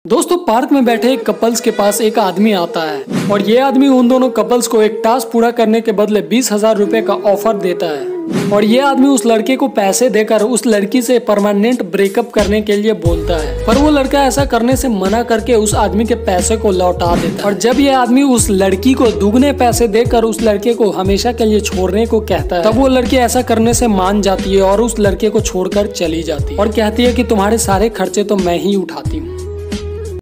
दोस्तों पार्क में बैठे एक कपल्स के पास एक आदमी आता है और ये आदमी उन दोनों कपल्स को एक टास्क पूरा करने के बदले 20,000 रुपए का ऑफर देता है और ये आदमी उस लड़के को पैसे देकर उस लड़की से परमानेंट ब्रेकअप करने के लिए बोलता है। पर वो लड़का ऐसा करने से मना करके उस आदमी के पैसे को लौटा देता है और जब ये आदमी उस लड़की को दुगने पैसे देकर उस लड़के को हमेशा के लिए छोड़ने को कहता है, तब वो लड़की ऐसा करने से मान जाती है और उस लड़के को छोड़कर चली जाती है और कहती है कि तुम्हारे सारे खर्चे तो मैं ही उठाती हूँ।